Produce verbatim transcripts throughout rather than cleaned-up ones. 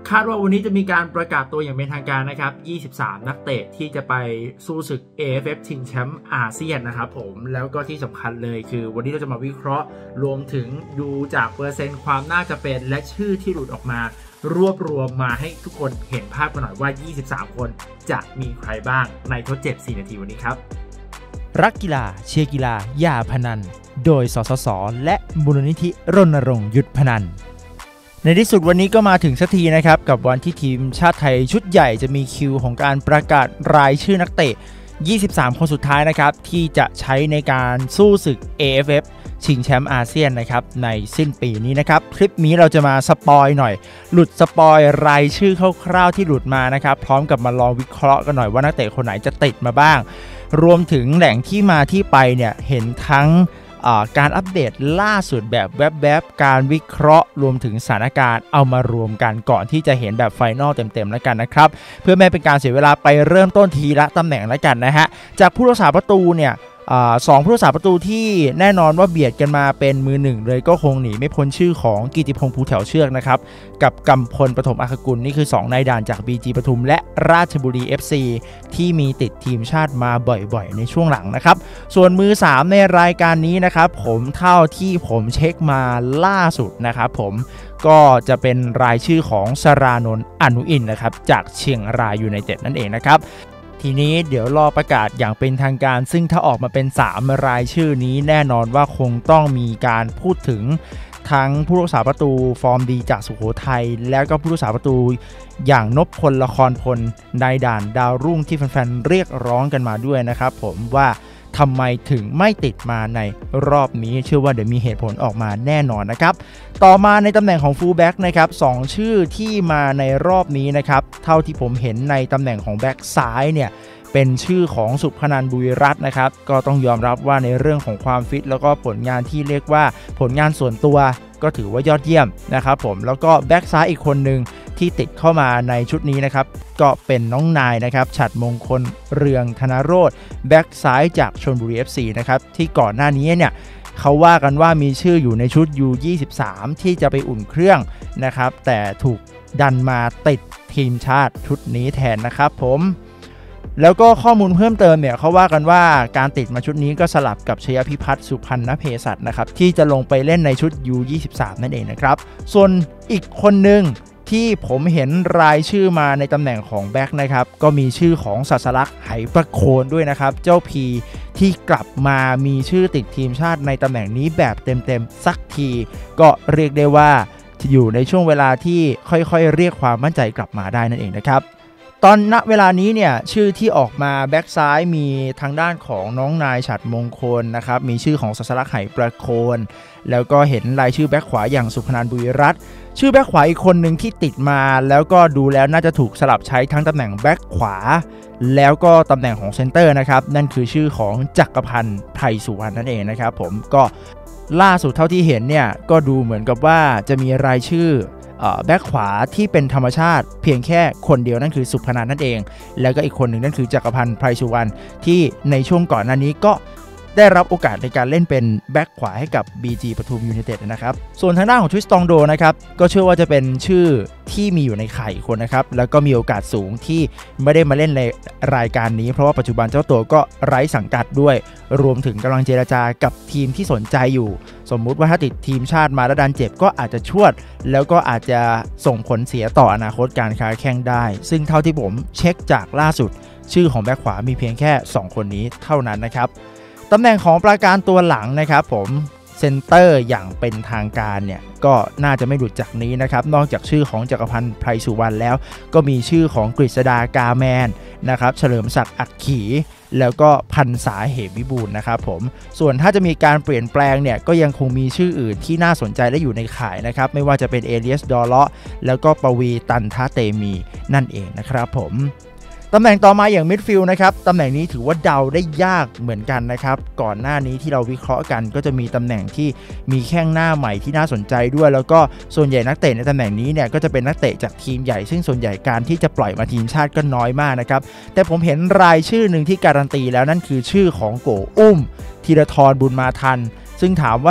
คาดว่าวันนี้จะมีการประกาศตัวอย่างเป็นทางการนะครับยี่สิบสามนักเตะที่จะไปสู้ศึก เอ เอฟ เอฟ ชิงแชมป์อาเซียนนะครับผมแล้วก็ที่สำคัญเลยคือวันนี้เราจะมาวิเคราะห์รวมถึงดูจากเปอร์เซ็นต์ความน่าจะเป็นและชื่อที่หลุดออกมารวบรวมมาให้ทุกคนเห็นภาพกันหน่อยว่ายี่สิบสามคนจะมีใครบ้างในทดเจ็บสี่นาทีวันนี้ครับรักกีฬาเชียร์กีฬาอย่าพนันโดยสสสและมูลนิธิรณรงค์หยุดพนันในที่สุดวันนี้ก็มาถึงสักทีนะครับกับวันที่ทีมชาติไทยชุดใหญ่จะมีคิวของการประกาศรายชื่อนักเตะยี่สิบสามคนสุดท้ายนะครับที่จะใช้ในการสู้ศึก เอ เอฟ เอฟ ชิงแชมป์อาเซียนนะครับในสิ้นปีนี้นะครับคลิปนี้เราจะมาสปอยหน่อยหลุดสปอยรายชื่อคร่าวๆที่หลุดมานะครับพร้อมกับมาลองวิเคราะห์กันหน่อยว่านักเตะคนไหนจะติดมาบ้างรวมถึงแหล่งที่มาที่ไปเนี่ยเห็นทั้งการอัปเดตล่าสุดแบบแวบๆการวิเคราะห์รวมถึงสถานการณ์เอามารวมกันก่อนที่จะเห็นแบบไฟนอลเต็มๆแล้วกันนะครับเพื่อไม่เป็นการเสียเวลาไปเริ่มต้นทีละตำแหน่งแล้วกันนะฮะจากผู้รักษาประตูเนี่ยสองผู้รักษาประตูที่แน่นอนว่าเบียดกันมาเป็นมือหนึ่งเลยก็คงหนีไม่พ้นชื่อของกิติพงษ์ภูแถวเชือกนะครับกับกำพลปฐมอัครกุลนี่คือสองนายด่านจาก บี จี ปทุมและราชบุรี เอฟ ซี ที่มีติดทีมชาติมาบ่อยๆในช่วงหลังนะครับส่วนมือสามในรายการนี้นะครับผมเท่าที่ผมเช็คมาล่าสุดนะครับผมก็จะเป็นรายชื่อของสรานนท์อนุอินทร์นะครับจากเชียงรายยูไนเต็ดนั่นเองนะครับทีนี้เดี๋ยวรอประกาศอย่างเป็นทางการซึ่งถ้าออกมาเป็นสามรายชื่อนี้แน่นอนว่าคงต้องมีการพูดถึงทั้งผู้รักษาประตูฟอร์มดีจากสุโขทัยแล้วก็ผู้รักษาประตูอย่างนพพลละครพลนายด่านดาวรุ่งที่แฟนๆเรียกร้องกันมาด้วยนะครับผมว่าทำไมถึงไม่ติดมาในรอบนี้เชื่อว่าเดี๋ยวมีเหตุผลออกมาแน่นอนนะครับต่อมาในตำแหน่งของฟูลแบ็กนะครับสองชื่อที่มาในรอบนี้นะครับเท่าที่ผมเห็นในตำแหน่งของแบ็กซ้ายเนี่ยเป็นชื่อของสุพนันท์บุรีรัตน์นะครับก็ต้องยอมรับว่าในเรื่องของความฟิตแล้วก็ผลงานที่เรียกว่าผลงานส่วนตัวก็ถือว่ายอดเยี่ยมนะครับผมแล้วก็แบ็กซ้ายอีกคนหนึ่งที่ติดเข้ามาในชุดนี้นะครับก็เป็นน้องนายนะครับฉัตรมงคลเรืองธนโรจน์แบ็กซ้ายจากชลบุรี เอฟ ซี นะครับที่ก่อนหน้านี้เนี่ยเขาว่ากันว่ามีชื่ออยู่ในชุด ยู ยี่สิบสาม ที่จะไปอุ่นเครื่องนะครับแต่ถูกดันมาติดทีมชาติชุดนี้แทนนะครับผมแล้วก็ข้อมูลเพิ่มเติมเนี่ยเขาว่ากันว่าการติดมาชุดนี้ก็สลับกับชยพิพัฒน์สุพรรณเภสัชนะครับที่จะลงไปเล่นในชุด ยู ยี่สิบสาม นั่นเองนะครับส่วนอีกคนหนึ่งที่ผมเห็นรายชื่อมาในตำแหน่งของแบ็คนะครับก็มีชื่อของศาสลักษณ์ไหประโคนด้วยนะครับเจ้าพีที่กลับมามีชื่อติดทีมชาติในตำแหน่งนี้แบบเต็มๆสักทีก็เรียกได้ว่าอยู่ในช่วงเวลาที่ค่อยๆเรียกความมั่นใจกลับมาได้นั่นเองนะครับตอนณเวลานี้เนี่ยชื่อที่ออกมาแบ็กซ้ายมีทางด้านของน้องนายฉัตรมงคลนะครับมีชื่อของศาสลักษณ์ไหประโคนแล้วก็เห็นรายชื่อแบ็กขวาอย่างสุพนันท์บุรีรัตน์ชื่อแบ็กขวาอีกคนหนึ่งที่ติดมาแล้วก็ดูแล้วน่าจะถูกสลับใช้ทั้งตำแหน่งแบ็กขวาแล้วก็ตำแหน่งของเซนเตอร์นะครับนั่นคือชื่อของจักรพันธ์ไพรสุวรรณนั่นเองนะครับผมก็ล่าสุดเท่าที่เห็นเนี่ยก็ดูเหมือนกับว่าจะมีรายชื่อแบ็คขวาที่เป็นธรรมชาติเพียงแค่คนเดียวนั่นคือสุพนันท์นั่นเองแล้วก็อีกคนหนึ่งนั่นคือจักรพันธ์ไพรสุวรรณที่ในช่วงก่อนหน้านี้ก็ได้รับโอกาสในการเล่นเป็นแบ็คขวาให้กับ บี จี ปทุมยูไนเต็ดนะครับส่วนทางด้านของทริสตองโดนะครับก็เชื่อว่าจะเป็นชื่อที่มีอยู่ในข่ายคนนะครับแล้วก็มีโอกาสสูงที่ไม่ได้มาเล่นในรายการนี้เพราะว่าปัจจุบันเจ้าตัวก็ไร้สังกัดด้วยรวมถึงกำลังเจรจากับทีมที่สนใจอยู่สมมุติว่าถ้าติดทีมชาติมาแล้วดันเจ็บก็อาจจะชวดแล้วก็อาจจะส่งผลเสียต่ออนาคตการค้าแข่งได้ซึ่งเท่าที่ผมเช็คจากล่าสุดชื่อของแบ็คขวามีเพียงแค่สองคนนี้เท่านั้นนะครับตำแหน่งของประการตัวหลังนะครับผมเซนเตอร์อย่างเป็นทางการเนี่ยก็น่าจะไม่หลุดจากนี้นะครับนอกจากชื่อของจักรพันธ์ไพรสุวรรณแล้วก็มีชื่อของกฤษดากาแมนนะครับเฉลิมศักดิ์อักขีแล้วก็พันษาเหมวิบูลย์นะครับผมส่วนถ้าจะมีการเปลี่ยนแปลงเนี่ยก็ยังคงมีชื่ออื่นที่น่าสนใจและอยู่ในข่ายนะครับไม่ว่าจะเป็นเอเลียสดอเลาะแล้วก็ปวีตันทะเตมีนั่นเองนะครับผมตำแหน่งต่อมาอย่างมิดฟิลด์นะครับตำแหน่งนี้ถือว่าเดาได้ยากเหมือนกันนะครับก่อนหน้านี้ที่เราวิเคราะห์กันก็จะมีตำแหน่งที่มีแข้งหน้าใหม่ที่น่าสนใจด้วยแล้วก็ส่วนใหญ่นักเตะในตำแหน่งนี้เนี่ยก็จะเป็นนักเตะจากทีมใหญ่ซึ่งส่วนใหญ่การที่จะปล่อยมาทีมชาติก็น้อยมากนะครับแต่ผมเห็นรายชื่อหนึ่งที่การันตีแล้วนั่นคือชื่อของโกอุ้มธีรทรบุญมาทันซึ่งถามว่า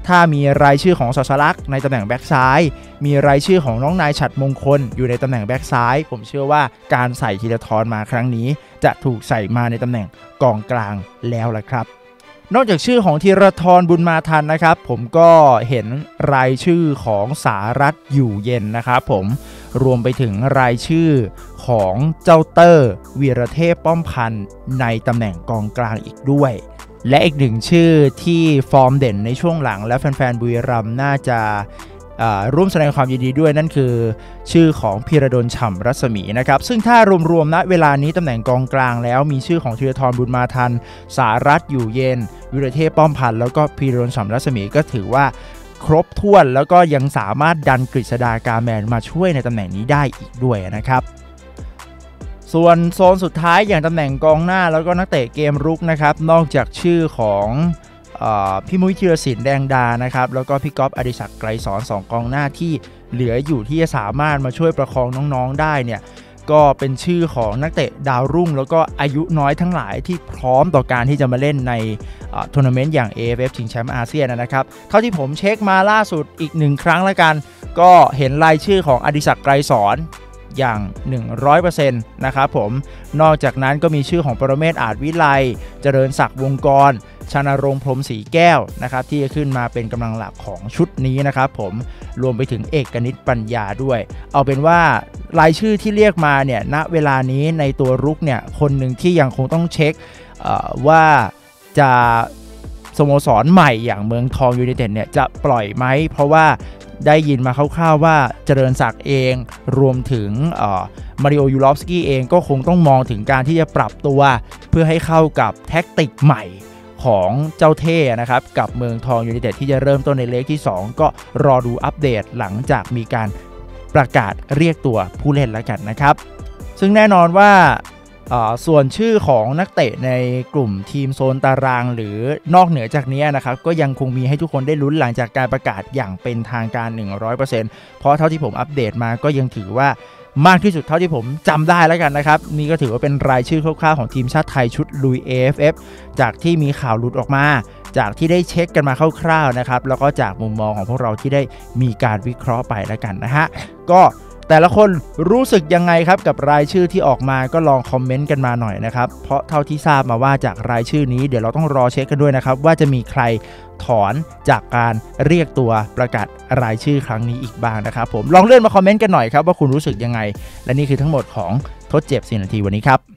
ถ้ามีรายชื่อของศาสลักษณ์ในตำแหน่งแบ็กซ้ายมีรายชื่อของน้องนายฉัตรมงคลอยู่ในตำแหน่งแบ็กซ้ายผมเชื่อว่าการใส่ธีรทรมาครั้งนี้จะถูกใส่มาในตำแหน่งกองกลางแล้วล่ะครับนอกจากชื่อของธีรทรบุญมาทันนะครับผมก็เห็นรายชื่อของสารัตน์อยู่เย็นนะครับผมรวมไปถึงรายชื่อของเจ้าเตอร์วีรเทพป้อมพันธ์ในตำแหน่งกองกลางอีกด้วยและอีกหนึ่งชื่อที่ฟอร์มเด่นในช่วงหลังและแฟนๆบุรีรัมย์น่าจะร่วมแสดงความยินดีด้วยนั่นคือชื่อของพีรดลฉ่ำรัศมีนะครับซึ่งถ้ารวมๆณเวลานี้ตำแหน่งกองกลางแล้วมีชื่อของธีรทรบุญมาทันสารัตน์อยู่เย็นวิรเทพป้อมพันธ์แล้วก็พีรดลฉ่ำรัศมีก็ถือว่าครบถ้วนแล้วก็ยังสามารถดันกฤษฎากาแมนมาช่วยในตำแหน่งนี้ได้อีกด้วยนะครับส่วนโซนสุดท้ายอย่างตำแหน่งกองหน้าแล้วก็นักเตะเกมรุกนะครับนอกจากชื่อของพี่มุ้ยธีรศิลป์แดงดานะครับแล้วก็พี่ก๊อฟอดิศักดิ์ไกรสอนสองกองหน้าที่เหลืออยู่ที่จะสามารถมาช่วยประคองน้องๆได้เนี่ยก็เป็นชื่อของนักเตะดาวรุ่งแล้วก็อายุน้อยทั้งหลายที่พร้อมต่อการที่จะมาเล่นในทัวร์นาเมนต์อย่าง เอ เอฟ เอฟ ชิงแชมป์อาเซียนนะครับเท่าที่ผมเช็คมาล่าสุดอีกหนึ่งครั้งแล้วกันก็เห็นรายชื่อของอดิศักดิ์ไกรสอนอย่าง หนึ่งร้อยเปอร์เซ็นต์ นะครับผมนอกจากนั้นก็มีชื่อของปรเมศ อาจวิไลเจริญศักดิ์วงกรชนรงค์พรหมศรีแก้วนะครับที่จะขึ้นมาเป็นกำลังหลักของชุดนี้นะครับผมรวมไปถึงเอกนิตปัญญาด้วยเอาเป็นว่ารายชื่อที่เรียกมาเนี่ยณเวลานี้ในตัวรุกเนี่ยคนหนึ่งที่ยังคงต้องเช็คว่าจะสโมสรใหม่อย่างเมืองทองยูไนเต็ดเนี่ยจะปล่อยไหมเพราะว่าได้ยินมาคร่าวๆว่าเจริญศักดิ์เองรวมถึงมาริโอยูรอฟสกี้เองก็คงต้องมองถึงการที่จะปรับตัวเพื่อให้เข้ากับแท็กติกใหม่ของเจ้าเท่นะครับกับเมืองทองยูไนเต็ดที่จะเริ่มต้นในเลกที่สองก็รอดูอัปเดตหลังจากมีการประกาศเรียกตัวผู้เล่นแล้วกันนะครับซึ่งแน่นอนว่าส่วนชื่อของนักเตะในกลุ่มทีมโซนตารางหรือนอกเหนือจากนี้นะครับก็ยังคงมีให้ทุกคนได้ลุ้นหลังจากการประกาศอย่างเป็นทางการ หนึ่งร้อยเปอร์เซ็นต์ เพราะเท่าที่ผมอัปเดตมาก็ยังถือว่ามากที่สุดเท่าที่ผมจำได้แล้วกันนะครับนี่ก็ถือว่าเป็นรายชื่อคร่าวๆของทีมชาติไทยชุดลุย เอ เอฟ เอฟ จากที่มีข่าวหลุดออกมาจากที่ได้เช็คกันมาคร่าวๆนะครับแล้วก็จากมุมมองของพวกเราที่ได้มีการวิเคราะห์ไปแล้วกันนะฮะก็แต่ละคนรู้สึกยังไงครับกับรายชื่อที่ออกมาก็ลองคอมเมนต์กันมาหน่อยนะครับเพราะเท่าที่ทราบมาว่าจากรายชื่อนี้เดี๋ยวเราต้องรอเช็คกันด้วยนะครับว่าจะมีใครถอนจากการเรียกตัวประกาศรายชื่อครั้งนี้อีกบ้างนะครับผมลองเลื่อนมาคอมเมนต์กันหน่อยครับว่าคุณรู้สึกยังไงและนี่คือทั้งหมดของทดเจ็บสี่นาทีวันนี้ครับ